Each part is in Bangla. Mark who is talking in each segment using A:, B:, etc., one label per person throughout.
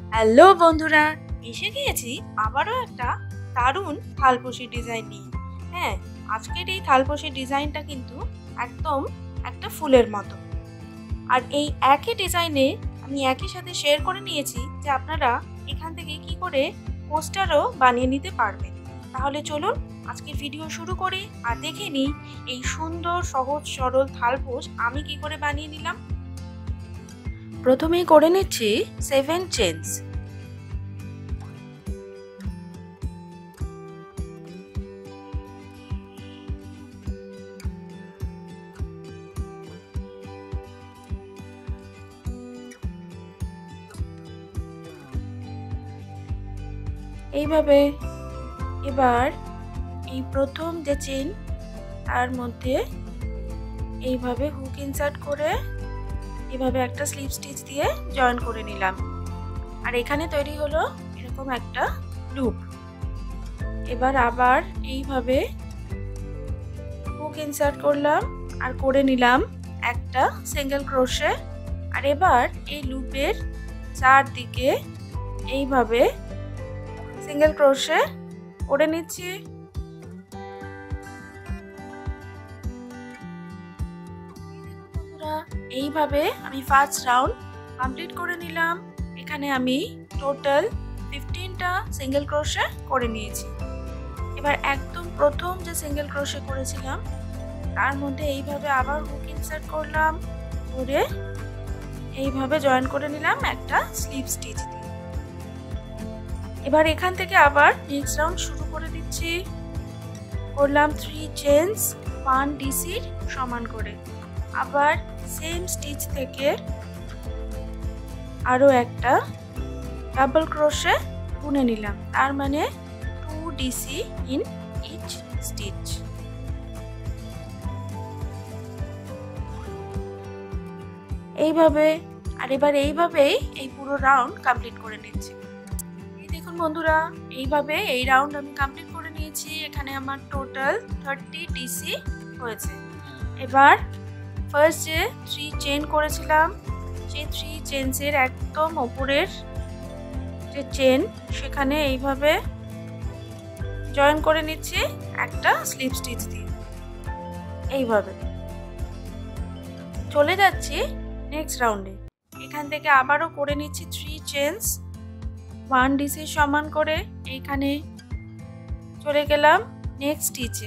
A: হ্যালো বন্ধুরা, এসে গিয়েছি আবারও একটা দারুণ থালপোশি ডিজাইন নিয়ে। হ্যাঁ, আজকের এই থালপোশি ডিজাইনটা কিন্তু একদম একটা ফুলের মতো। আর এই একই ডিজাইনে আমি একই সাথে শেয়ার করে নিয়েছি যে আপনারা এখান থেকে কি করে পোস্টারও বানিয়ে নিতে পারবেন। তাহলে চলুন আজকের ভিডিও শুরু করি আর দেখে নিই এই সুন্দর সহজ সরল থালপোশ আমি কি করে বানিয়ে নিলাম। প্রথমেই করে নিচ্ছি 7 চেইনস। এইভাবে এবার এই প্রথম যে চেইন তার মধ্যে এইভাবে হুক ইনসার্ট করে এভাবে একটা স্লিপ স্টিচ দিয়ে জয়েন করে নিলাম। আর এখানে তৈরি হলো এরকম একটা লুপ। এবার আবার এইভাবে হুক ইনসার্ট করলাম আর করে নিলাম একটা সিঙ্গেল ক্রোশে। আর এবার এই লুপের চারদিকে এইভাবে সিঙ্গেল ক্রোশে করে নিচ্ছি। এইভাবে আমি ফার্স্ট রাউন্ড কমপ্লিট করে নিলাম। এখানে আমি টোটাল 15টা সিঙ্গেল ক্রোশে করে নিয়েছি। এবার একদম প্রথম যে সিঙ্গেল ক্রোশে করেছিলাম তার মধ্যে এইভাবে আবার হুক ইনসার্ট করলাম, করে এইভাবে জয়েন করে নিলাম একটা স্লিপ স্টিচ দিয়ে। এবার এখান থেকে আবার নেক্সট রাউন্ড শুরু করে দিচ্ছি। করলাম 3 চেইনস 1 ডিসির সমান করে। আবার সেম স্টিচ থেকে আরো একটা ডাবল ক্রোশে বুনে নিলাম, তার মানে 2 ডিসি ইন ইচ স্টিচ। এইভাবে আর এবার এইভাবেই এই পুরো রাউন্ড কমপ্লিট করে নিচ্ছি। দেখুন বন্ধুরা, এইভাবে এই রাউন্ড আমি কমপ্লিট করে নিয়েছি। এখানে আমার টোটাল 30 ডিসি হয়েছে। এবার ফার্স্ট যে 3 চেইন করেছিলাম সেই 3 চেইনসের একদম উপরের যে চেইন সেখানে এইভাবে জয়েন করে নিচ্ছি একটা স্লিপ স্টিচ দিয়ে। এইভাবে চলে যাচ্ছি নেক্সট রাউন্ডে। এখান থেকে আবারও করে নিচ্ছি 3 চেইনস 1 ডিসি সমান করে। এইখানে চলে গেলাম নেক্সট স্টিচে,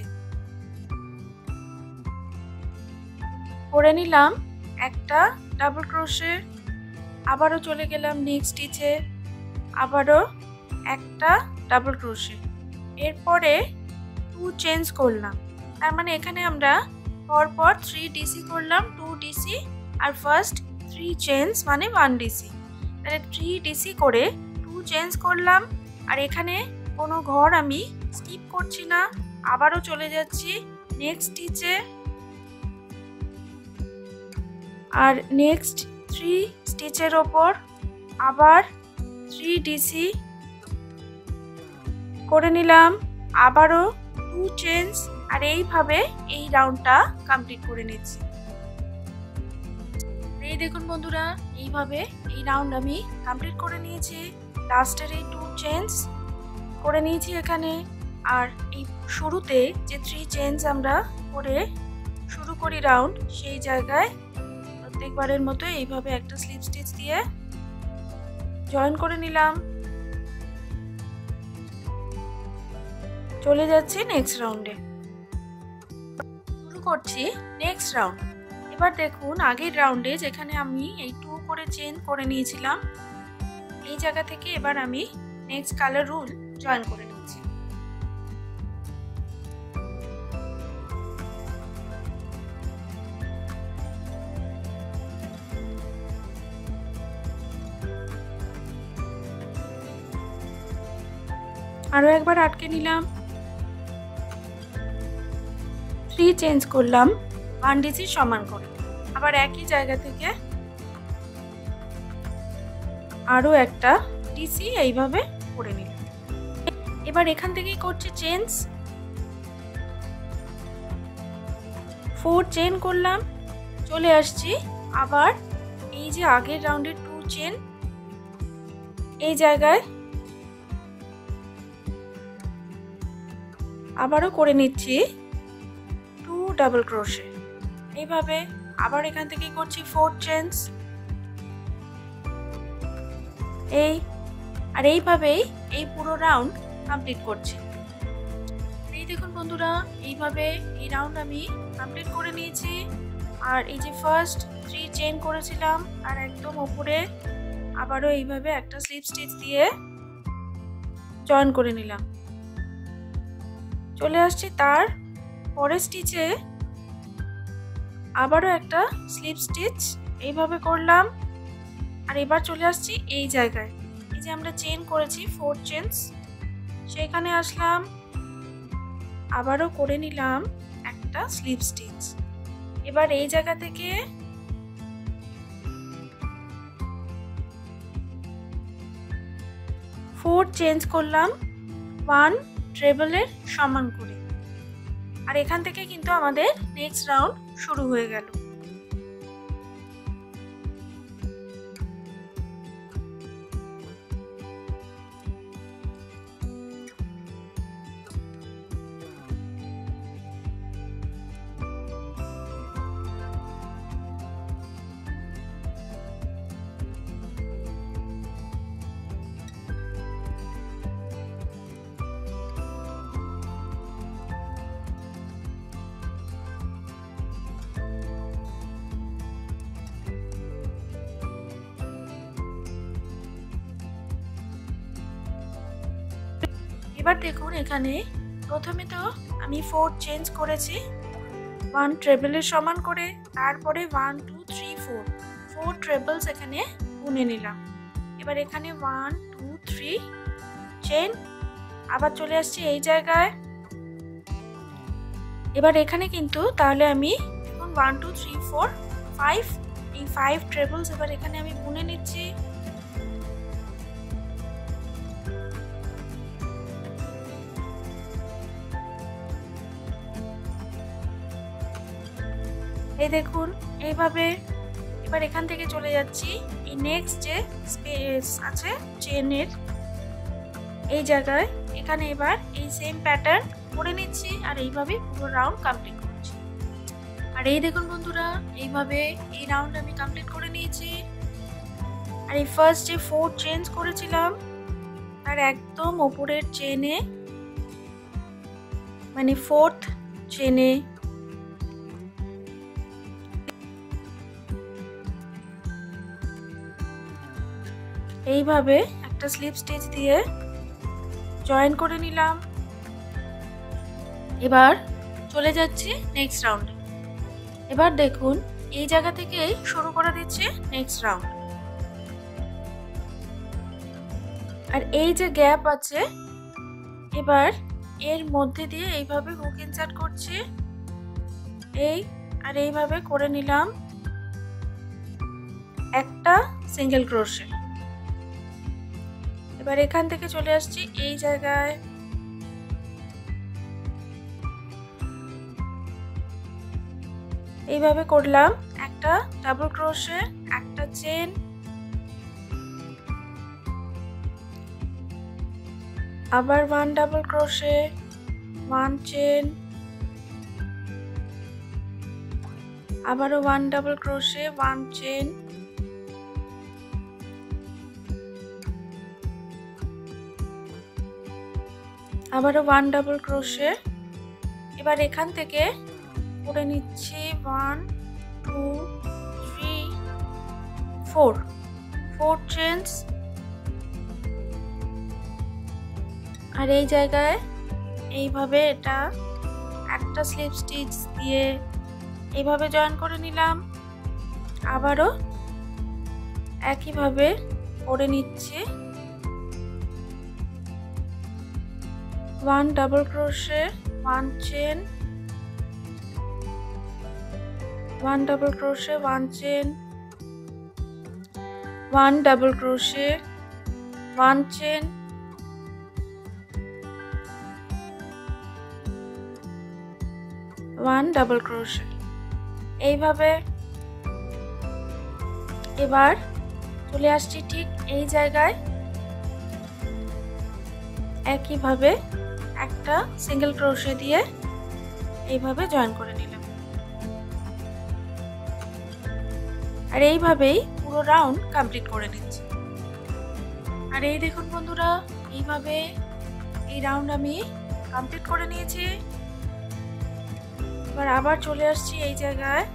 A: করে নিলাম একটা ডাবল ক্রোশে। আবারও চলে গেলাম নেক্সট স্টিচে, আবারও একটা ডাবল ক্রোশে। এরপরে 2 চেইনস করলাম, তার মানে এখানে আমরা পরপর 3 ডিসি করলাম, 2 ডিসি আর ফার্স্ট 3 চেইনস মানে 1 ডিসি। তাহলে 3 ডিসি করে 2 চেইনস করলাম। আর এখানে কোনো ঘর আমি স্কিপ করছি না, আবারও চলে যাচ্ছি নেক্সট স্টিচে। আর নেক্সট 3 স্টিচের ওপর আবার 3 ডিসি করে নিলাম, আবারও 2 চেইনস। আর এইভাবে এই রাউন্ডটা কমপ্লিট করে নিচ্ছি। এই দেখুন বন্ধুরা, এইভাবে এই রাউন্ড আমি কমপ্লিট করে নিয়েছি। লাস্টের এই 2 চেইনস করে নিয়েছি এখানে। আর এই শুরুতে যে 3 চেইনস আমরা করে শুরু করি রাউন্ড, সেই জায়গায় প্রত্যেকবারের মতো এইভাবে একটা স্লিপ স্টিচ দিয়ে জয়েন করে নিলাম। চলে যাচ্ছি নেক্সট রাউন্ডে, শুরু করছি নেক্সট রাউন্ড। এবার দেখুন আগের রাউন্ডে যেখানে আমি এই 2 করে চেইন করে নিয়েছিলাম, এই জায়গা থেকে এবার আমি নেক্সট কালার রুল জয়েন করে নিচ্ছি। আরো একবার আটকে নিলাম, 3 চেঞ্জ করলাম 1 ডিসি সমান করে। আবার একই জায়গা থেকে আরো একটা ডিসি এইভাবে করে নিলাম। এবার এখান থেকেই করছি চেঞ্জ, 4 চেইন করলাম, চলে আসছি আবার এই যে আগের রাউন্ডের 2 চেইন এই জায়গায় আবারও করে নিচ্ছি 2 ডাবল ক্রোশে। এইভাবে আবার এখান থেকে করছি 4 চেইনস। এইভাবেই এই পুরো রাউন্ড কমপ্লিট করছি। এই দেখুন বন্ধুরা, এইভাবে এই রাউন্ড আমি কমপ্লিট করে নিয়েছি। আর এই যে ফার্স্ট 3 চেইন করেছিলাম আর একদম উপরে আবারও এইভাবে একটা স্লিপ স্টিচ দিয়ে জয়েন করে নিলাম। চলে আসছি তার পরের স্টিচে, আবারও একটা স্লিপ স্টিচ এইভাবে করলাম। আর এবার চলে আসছি এই জায়গায়, এই যে আমরা চেইন করেছি 4 চেইনস, সেখানে আসলাম, আবারও করে নিলাম একটা স্লিপ স্টিচ। এবার এই জায়গা থেকে ফোর চেঞ্জ করলাম 1 ট্রেবলের সমান করে। আর এখান থেকে কিন্তু আমাদের নেক্সট রাউন্ড শুরু হয়ে গেল। এবার দেখুন এখানে প্রথমে তো আমি 4 চেঞ্জ করেছি 1 ট্রেবলের সমান করে, তারপরে 1 2 3 4 ট্রেবলস এখানে বুনে নিলাম। এবার এখানে 1 2 3 চেন, আবার চলে আসছি এই জায়গায়। এবার এখানে কিন্তু তাহলে আমি এখন 1 2 3 4 5 এই 5 ট্রেবলস এবার এখানে আমি বুনে নিচ্ছি। এই দেখুন এইভাবে। এবার এখান থেকে চলে যাচ্ছি এই নেক্সট যে স্পেস আছে চেনের এই জায়গায়, এখানে এবার এই সেম প্যাটার্ন করে নিচ্ছি আর এইভাবে পুরো রাউন্ড কমপ্লিট করছি। আর এই দেখুন বন্ধুরা, এইভাবে এই রাউন্ড আমি কমপ্লিট করে নিয়েছি। আর এই ফার্স্ট যে 4 চেঞ্জ করেছিলাম তার একদম উপরের চেনে মানে 4th চেনে এইভাবে একটা স্লিপ স্টিচ দিয়ে জয়েন করে নিলাম। এবার চলে যাচ্ছি নেক্সট রাউন্ডে। এবার দেখুন এই জায়গা থেকেই শুরু করে দিচ্ছি নেক্সট রাউন্ড। আর এই যে গ্যাপ আছে এবার এর মধ্যে দিয়ে এইভাবে হুক ইনসার্ট করছি, আর এইভাবে করে নিলাম একটা সিঙ্গেল ক্রোশে। এবার এখান থেকে চলে আসছি এই জায়গায়, এইভাবে করলাম একটা ডাবল ক্রোশে, একটা চেন, আবার 1 ডাবল ক্রোশে, 1 চেন, আবারও 1 ডাবল ক্রোশে, 1 চেন, আবারও 1 ডাবল ক্রোশে। এবার এখান থেকে করে নিচ্ছি 1 2 3 4 চেইনস। আর এই জায়গায় এইভাবে এটা একটা স্লিপ স্টিচ দিয়ে এইভাবে জয়েন করে নিলাম। আবারও একইভাবে করে নিচ্ছি 1 double crochet, 1 chain, 1 double crochet, 1 chain, 1 double crochet, 1 chain, 1 double crochet. এইভাবে এবার চলে আসছি ঠিক এই জায়গায়, একইভাবে একটা সিঙ্গেল ক্রোশে দিয়ে এইভাবে জয়েন করে নিলাম। আর এইভাবেই পুরো রাউন্ড কমপ্লিট করে নিচ্ছি। আর এই দেখুন বন্ধুরা, এইভাবে এই রাউন্ড আমি কমপ্লিট করে নিয়েছি। এবার আবার চলে আসছি এই জায়গায়।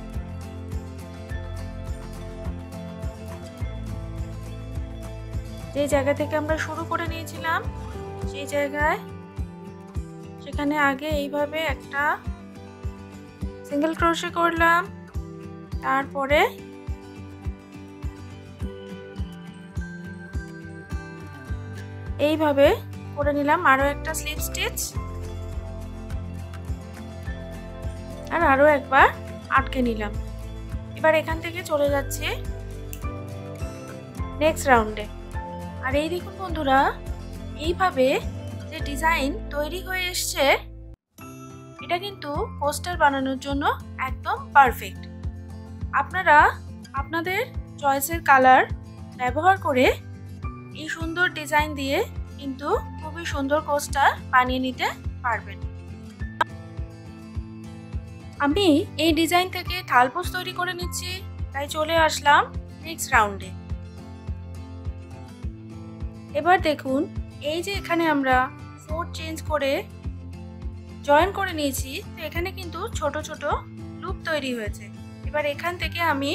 A: যে জায়গা থেকে আমরা শুরু করে নিয়েছিলাম সেই জায়গায়, সেখানে আগে এইভাবে একটা সিঙ্গেল ক্রোশে করলাম, তারপরে এইভাবে করে নিলাম আরো একটা স্লিপ স্টিচ, আর আরো একবার আটকে নিলাম। এবার এখান থেকে চলে যাচ্ছে নেক্সট রাউন্ডে। আর এই দেখুন বন্ধুরা, এইভাবে যে ডিজাইন তৈরি হয়ে এসছে, এটা কিন্তু কোস্টার বানানোর জন্য একদম পারফেক্ট। আপনারা আপনাদের চয়েসের কালার ব্যবহার করে এই সুন্দর ডিজাইন দিয়ে কিন্তু খুবই সুন্দর কোস্টার বানিয়ে নিতে পারবেন। আমি এই ডিজাইন থেকে থালপোশ তৈরি করে নিচ্ছি, তাই চলে আসলাম নেক্সট রাউন্ডে। এবার দেখুন, এই যে এখানে আমরা 4 চেঞ্জ করে জয়েন করে নিয়েছি, তো এখানে কিন্তু ছোট ছোট লুপ তৈরি হয়েছে। এবার এখান থেকে আমি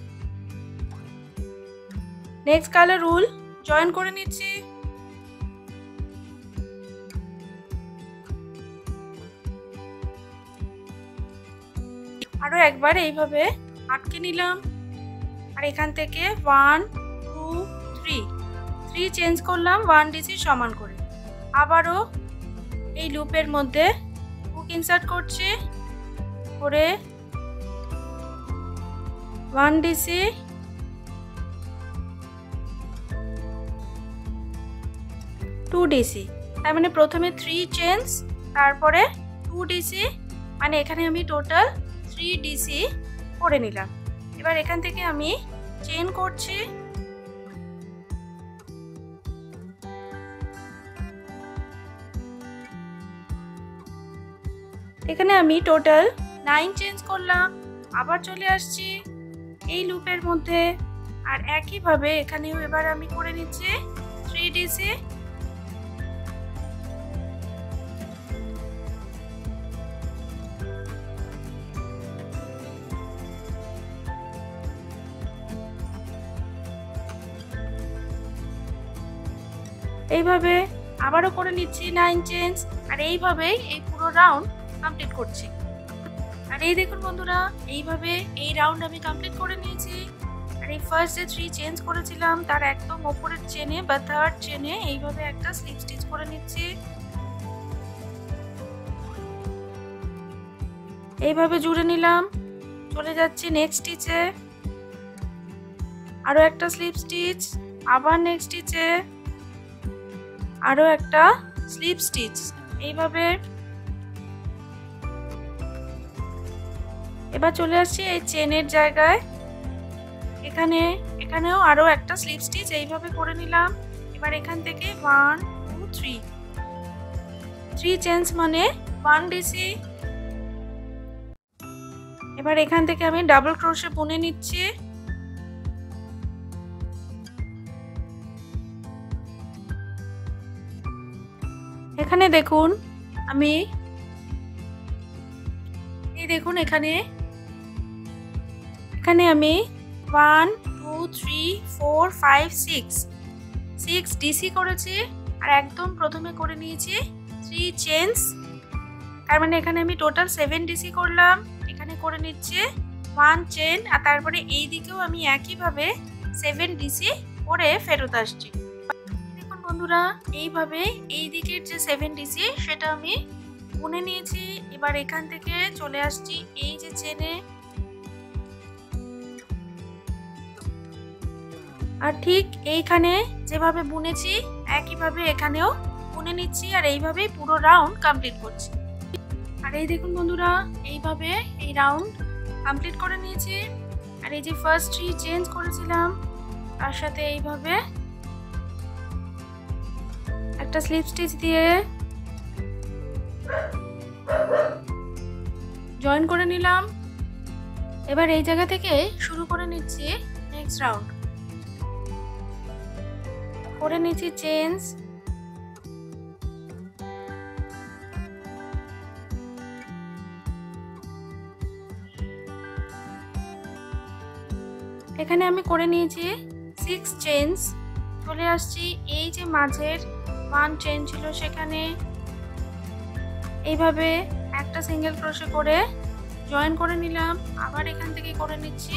A: নেক্সট কালার রুল জয়েন করে নিচ্ছি। আরো একবার এইভাবে আটকে নিলাম, আর এখান থেকে 1 2 3 চেঞ্জ করলাম 1 ডিসি সমান করে। আবারও এই লুপের মধ্যে হুক ইনসার্ট করছি, করে 1 ডিসি, 2 ডিসি, তার মানে প্রথমে 3 চেঞ্জ, তারপরে 2 ডিসি, মানে এখানে আমি টোটাল 3 ডিসি করে নিলাম। এবার এখান থেকে আমি চেইন করছি, এখানে আমি টোটাল 9 চেঞ্জ করলাম। আবার চলে আসছি এই লুপের মধ্যে, আর একইভাবে এখানেও এবার আমি করে নিচ্ছি 3 ডিসি। এইভাবে আবারও করে নিচ্ছি 9 চেঞ্জ, আর এইভাবেই এই পুরো রাউন্ড কমপ্লিট করছি। আর এই দেখুন বন্ধুরা, এইভাবে এই রাউন্ড আমি কমপ্লিট করে নিয়েছি। আর এই ফার্স্ট যে 3 চেঞ্জ করেছিলাম তার একদম উপরের চেনে বা থার্ড চেনে এইভাবে একটা স্লিপ স্টিচ করে নিচ্ছি। এইভাবে জুড়ে নিলাম, চলে যাচ্ছি নেক্সট স্টিচে, আরো একটা স্লিপ স্টিচ, আবার নেক্সট স্টিচে আরো একটা স্লিপ স্টিচ। এইভাবে এবার চলে আসছি এই চেনের জায়গায়, এখানেও আরো একটা স্লিপ স্টিচ এইভাবে করে নিলাম। এবার এখান থেকে 1 2 3 চেঞ্জ মানে 1 ডিসি। এবার এখান থেকে আমি ডাবল ক্রোশে বুনে নিচ্ছি। এখানে দেখুন আমি এখানে আমি 1 2 3 4 5 6 ডিসি করেছি, আর একদম প্রথমে করে নিয়েছি 3 চেঞ্জ, তার মানে এখানে আমি টোটাল 7 ডিসি করলাম। এখানে করে নিচ্ছে 1 চেন, আর তারপরে এই দিকেও আমি একইভাবে 7 ডিসি করে ফেরত আসছি। দেখুন বন্ধুরা, এইভাবে এই দিকের যে 7 ডিসি সেটা আমি বুনে নিয়েছি। এবার এখান থেকে চলে আসছি এই যে চেনে, আর ঠিক এইখানে যেভাবে বুনেছি একইভাবে এখানেও বুনে নিচ্ছি, আর এইভাবেই পুরো রাউন্ড কমপ্লিট করছি। আর এই দেখুন বন্ধুরা, এইভাবে এই রাউন্ড কমপ্লিট করে নিয়েছি। আর এই যে ফার্স্ট 3 চেঞ্জ করেছিলাম তার সাথে এইভাবে একটা স্লিপ স্টিচ দিয়ে জয়েন করে নিলাম। এবার এই জায়গা থেকে শুরু করে নিচ্ছি নেক্সট রাউন্ড। করে নিচ্ছি চেঞ্জ, এখানে আমি করে নিয়েছি 6 চেইনস। চলে আসছি এই যে মাঝের 1 চেইন ছিল সেখানে এইভাবে একটা সিঙ্গেল ক্রোশে করে জয়েন করে নিলাম। আবার এখান থেকে করে নিচ্ছি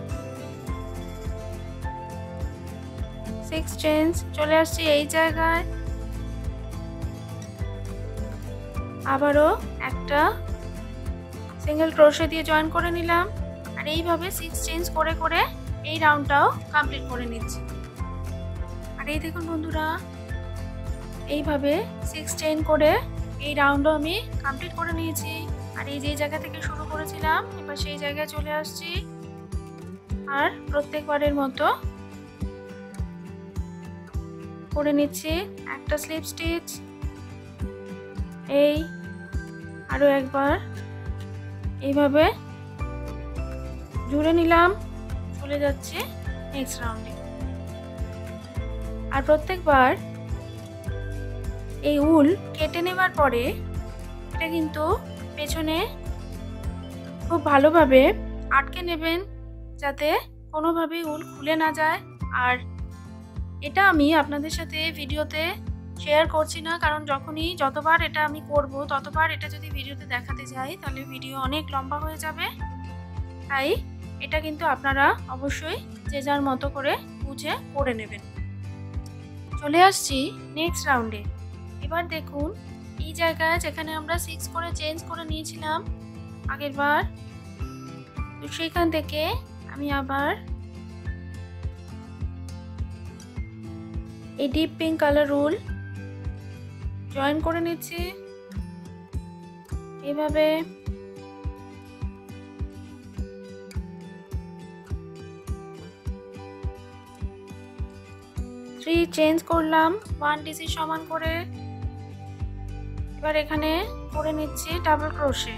A: 6 চেইনস। চলে আসছি এই জায়গায়, আবারও একটা সিঙ্গেল ক্রোশে দিয়ে জয়েন করে নিলাম। আর এইভাবে 6 চেইনস করে করে এই রাউন্ডটাও কমপ্লিট করে নিচ্ছি। আর এই দেখুন বন্ধুরা, এইভাবে 6 চেইন করে এই রাউন্ডও আমি কমপ্লিট করে নিয়েছি। আর এই যে জায়গা থেকে শুরু করেছিলাম এবার সেই জায়গায় চলে আসছি। আর প্রত্যেকবারের মতো করে নিচ্ছি একটা স্লিপ স্টিচ, এই আরো একবার এইভাবে জুড়ে নিলাম। চলে যাচ্ছে নেক্সট রাউন্ডে। আর প্রত্যেকবার এই উল কেটে নেবার পরে এটা কিন্তু পেছনে খুব ভালোভাবে আটকে নেবেন যাতে কোনোভাবে উল খুলে না যায়। আর এটা আমি আপনাদের সাথে ভিডিওতে শেয়ার করছি না, কারণ যতবার এটা আমি করব ততবার এটা যদি ভিডিওতে দেখাতে যাই তাহলে ভিডিও অনেক লম্বা হয়ে যাবে। তাই এটা কিন্তু আপনারা অবশ্যই যে যার মতো করে বুঝে করে নেবেন। চলে আসছি নেক্সট রাউন্ডে। এবার দেখুন এই জায়গায় যেখানে আমরা 6 করে চেঞ্জ করে নিয়েছিলাম আগের বার, তো সেখান থেকে আমি আবার এই ডিপ পিঙ্ক কালার উল জয়েন করে নিচ্ছি। এইভাবে চেঞ্জ করলাম 1 ডিসি সমান করে। এবার এখানে করে নিচ্ছি ডাবল ক্রোশে।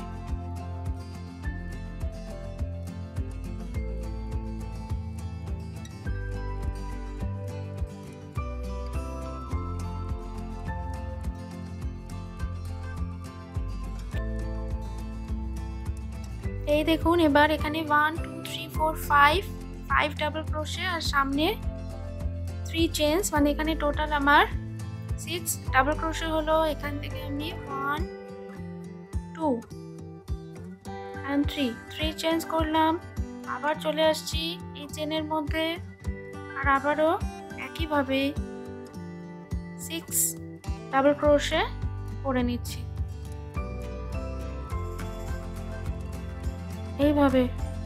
A: এই দেখুন এবার এখানে 1 2 3 4 5 ডাবল ক্রোশে আর সামনে 3 চেইনস, মানে এখানে টোটাল আমার 6 ডাবল ক্রোশে হলো। এখান থেকে আমি 1 2 and 3 চেঞ্জ করলাম। আবার চলে আসছি এই চেনের মধ্যে আর আবারও একইভাবে 6 ডাবল ক্রোশে করে নিচ্ছি। এইভাবে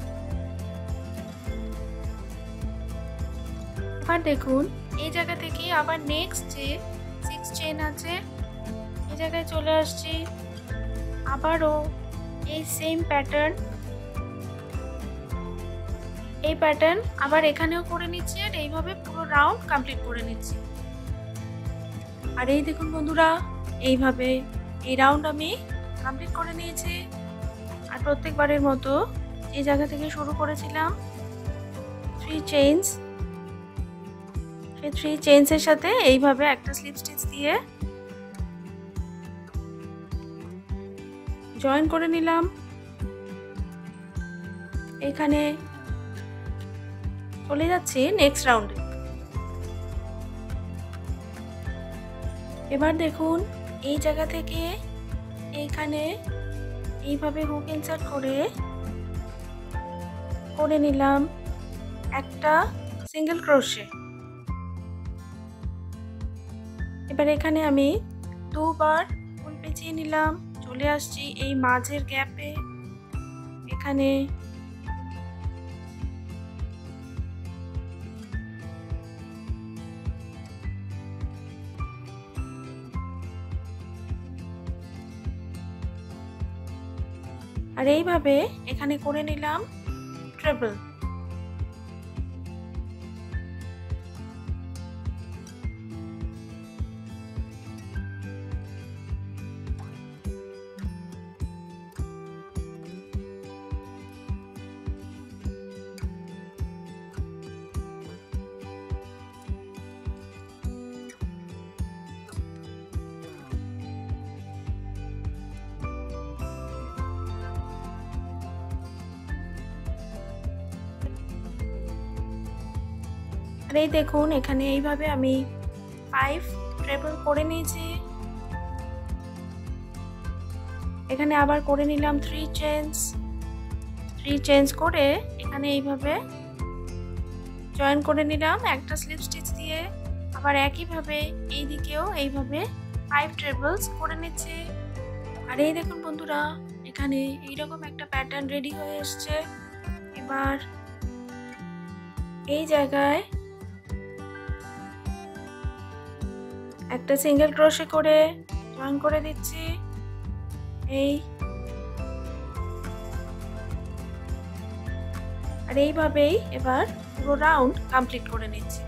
A: এবার দেখুন এই জায়গা থেকে আবার নেক্সট যে 6 চেইন আছে এই জায়গায় চলে আসছি। আবারও এই সেম প্যাটার্ন, এই প্যাটার্ন আবার এখানেও করে নিচ্ছি আর এইভাবে পুরো রাউন্ড কমপ্লিট করে নিচ্ছি। আর এই দেখুন বন্ধুরা, এইভাবে এই রাউন্ড আমি কমপ্লিট করে নিয়েছি। আর প্রত্যেকবারের মতো এই জায়গা থেকে শুরু করেছিলাম 3 চেইনস, সেই 3 চেইনসের সাথে এইভাবে একটা স্লিপ স্টিচ দিয়ে জয়েন করে নিলাম। এখানে চলে যাচ্ছি নেক্সট রাউন্ডে। এবার দেখুন এই জায়গা থেকে এইখানে এইভাবে হুক ইনসার্ট করে নিলাম একটা সিঙ্গেল ক্রোশে। এবার এখানে আমি 2 বার উল পেঁচিয়ে নিলাম। চলে আসছি এই মাঝের গ্যাপে, এখানে আর এইভাবে এখানে করে নিলাম ট্রিপল। আর এই দেখুন এখানে এইভাবে আমি 5 ট্রেবল করে নিয়েছি। এখানে আবার করে নিলাম 3 চেঞ্জ করে এখানে এইভাবে জয়েন করে নিলাম একটা স্লিপ স্টিচ দিয়ে। আবার একইভাবে এই দিকেও এইভাবে 5 ট্রেবলস করে নিচ্ছি। আর এই দেখুন বন্ধুরা এখানে এইরকম একটা প্যাটার্ন রেডি হয়ে এসছে। এবার এই জায়গায় একটা সিঙ্গেল ক্রোশে করে জয়েন করে দিচ্ছি। আর এইভাবেই এবার পুরো রাউন্ড কমপ্লিট করে নিচ্ছি।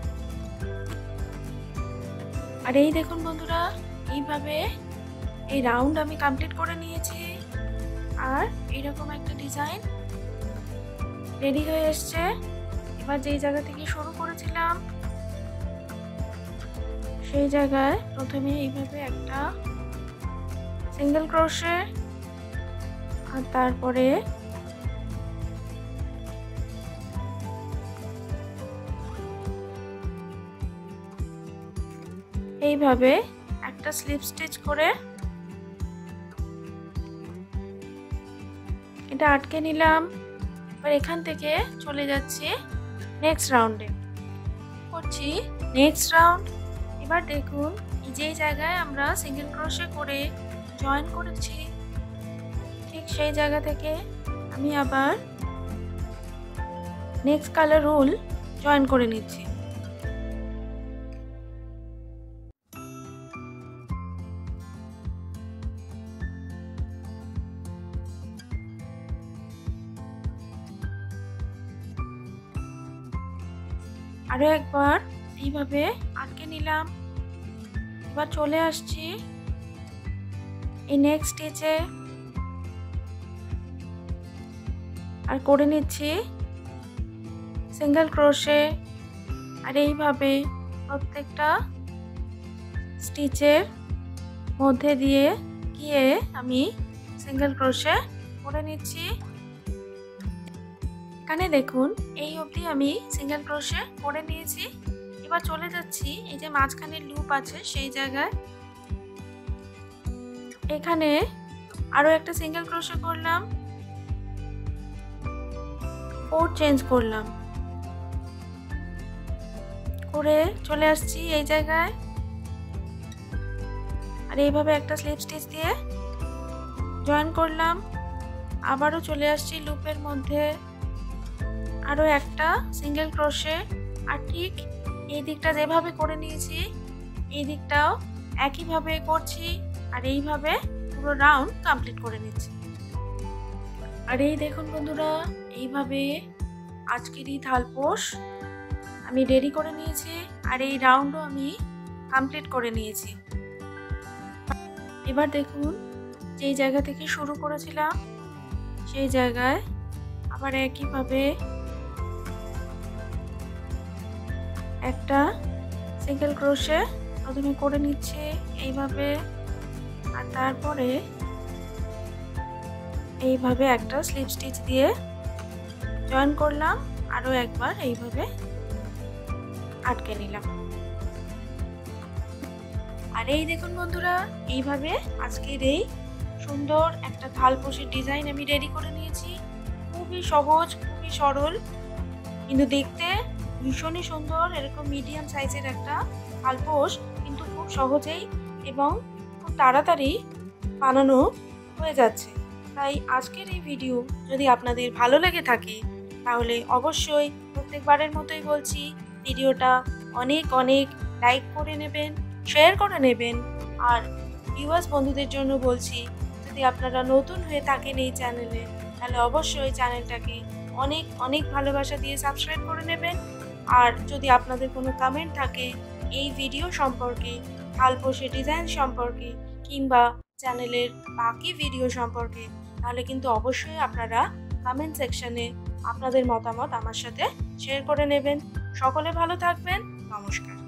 A: আর এই দেখুন বন্ধুরা এইভাবে এই রাউন্ড আমি কমপ্লিট করে নিয়েছি। আর এইরকম একটা ডিজাইন রেডি হয়ে এসছে। এবার যেই জায়গা থেকে শুরু করেছিলাম সেই জায়গায় প্রথমে এইভাবে একটা সিঙ্গেল ক্রোশে আর তারপরে এইভাবে একটা স্লিপ স্টিচ করে এটা আটকে নিলাম। এবার এখান থেকে চলে যাচ্ছি নেক্সট রাউন্ডে করছি নেক্সট রাউন্ড। এবার দেখুন এই যে জায়গায় আমরা সিঙ্গেল ক্রোশে করে জয়েন করেছি ঠিক সেই জায়গা থেকে আমি আবার নেক্সট কালার রুল জয়েন করে নিচ্ছি। আরো একবার এইভাবে আটকে নিলাম। এবার চলে আসছি এই নেক্সট স্টিচে আর করে নিচ্ছি সিঙ্গেল ক্রোশে। আর এইভাবে প্রত্যেকটা স্টিচের মধ্যে দিয়ে গিয়ে আমি সিঙ্গেল ক্রোশে করে নিচ্ছি। এখানে দেখুন এই অবধি আমি সিঙ্গেল ক্রোশে করে নিয়েছি। এবার চলে যাচ্ছি এই যে মাঝখানে লুপ আছে সেই জায়গায়। এখানে আরো একটা সিঙ্গেল ক্রোশে করলাম, 4 চেঞ্জ করলাম করে চলে আসছি এই জায়গায়। আর এইভাবে একটা স্লিপ স্টিচ দিয়ে জয়েন করলাম। আবারও চলে আসছি লুপের মধ্যে, আরো একটা সিঙ্গেল ক্রোশে। আর ঠিক এই দিকটা যেভাবে করে নিয়েছি এই দিকটাও একইভাবে করছি। আর এইভাবে পুরো রাউন্ড কমপ্লিট করে নিচ্ছি। আর এই দেখুন বন্ধুরা এইভাবে আজকের এই থালপোশ আমি রেডি করে নিয়েছি। আর এই রাউন্ডও আমি কমপ্লিট করে নিয়েছি। এবার দেখুন যেই জায়গা থেকে শুরু করেছিলাম সেই জায়গায় আবার একইভাবে একটা সিঙ্গেল ক্রোশে প্রথমে করে নিচ্ছি এইভাবে। আর তারপরে এইভাবে একটা স্লিপ স্টিচ দিয়ে জয়েন করলাম। আরো একবার এইভাবে আটকে নিলাম। আর এই দেখুন বন্ধুরা এইভাবে আজকের এই সুন্দর একটা থালপোশের ডিজাইন আমি রেডি করে নিয়েছি। খুবই সহজ, খুবই সরল, কিন্তু দেখতে ভীষণই সুন্দর। এরকম মিডিয়াম সাইজের একটা থালপোশ কিন্তু খুব সহজেই এবং খুব তাড়াতাড়ি বানানো হয়ে যাচ্ছে। তাই আজকের এই ভিডিও যদি আপনাদের ভালো লেগে থাকে তাহলে অবশ্যই প্রত্যেকবারের মতোই বলছি ভিডিওটা অনেক অনেক লাইক করে নেবেন, শেয়ার করে নেবেন। আর ভিউয়ার্স বন্ধুদের জন্য বলছি যদি আপনারা নতুন হয়ে থাকেন এই চ্যানেলে তাহলে অবশ্যই চ্যানেলটাকে অনেক অনেক ভালোবাসা দিয়ে সাবস্ক্রাইব করে নেবেন। আর যদি আপনাদের কোনো কমেন্ট থাকে এই ভিডিও সম্পর্কে, থালপোশের ডিজাইন সম্পর্কে কিংবা চ্যানেলের বাকি ভিডিও সম্পর্কে তাহলে কিন্তু অবশ্যই আপনারা কমেন্ট সেকশনে আপনাদের মতামত আমার সাথে শেয়ার করে নেবেন। সকলে ভালো থাকবেন। নমস্কার।